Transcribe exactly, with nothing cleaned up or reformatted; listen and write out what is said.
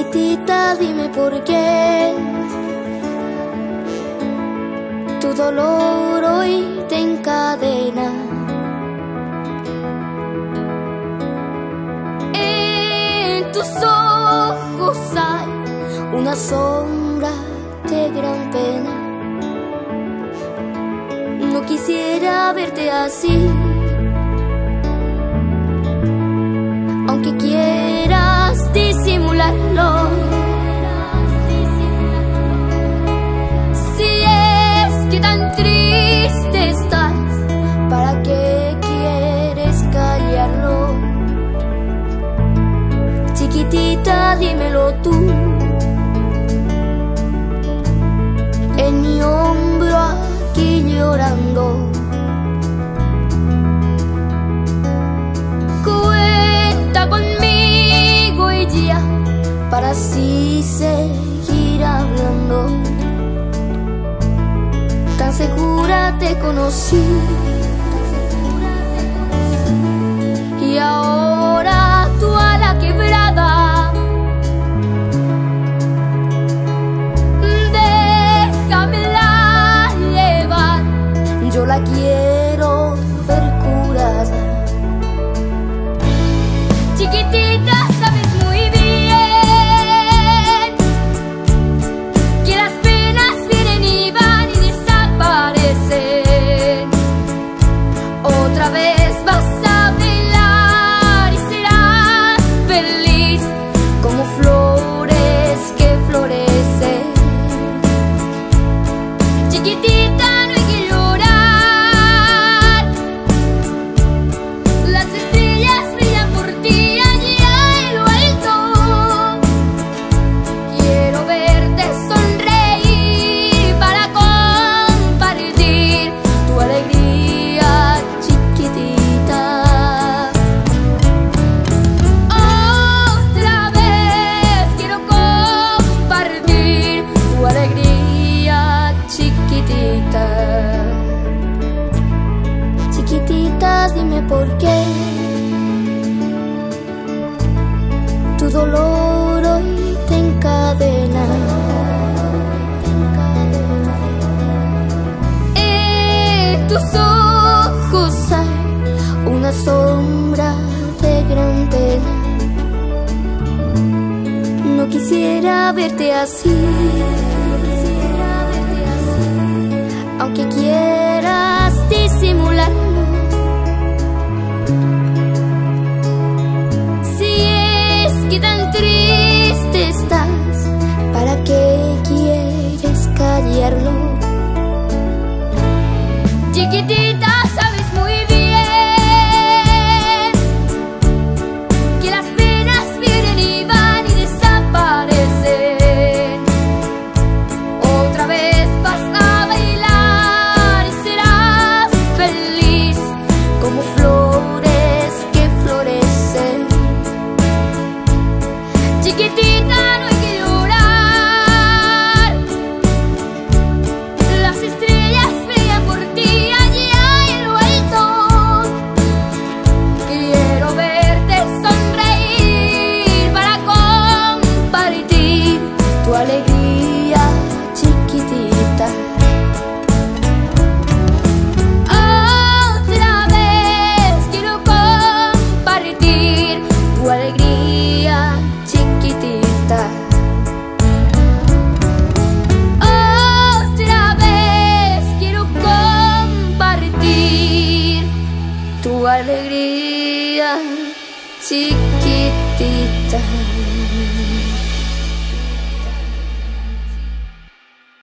Chiquitita, dime por qué tu dolor hoy te encadena. En tus ojos hay una sombra de gran pena. No quisiera verte así, aunque quieras disimularlo. Si es que tan triste estás, ¿para qué quieres callarlo? Chiquitita, dímelo tú. En mi hombro aquí llorando, para así seguir hablando. Tan segura te conocí, y ahora tú a la quebrada. Déjamela llevar, yo la quiero ver curada. Chiquitita, sabes muy bien dime por qué tu dolor hoy te encadena. En tus ojos hay una sombra de gran pena. No quisiera verte así, aunque quieras disimularlo. ¿Para qué quieres callarlo? Chiquitita, sabes muy bien que las penas vienen y van y desaparecen. Otra vez vas a bailar y serás feliz como flores que florecen. Chiquitita, no hay que llorar, las estrellas brillan por ti allá en lo alto. Quiero verte sonreír para compartir tu alegría, chiquitita. Otra vez quiero compartir tu alegría, chiquitita. Otra vez quiero compartir tu alegría, chiquitita.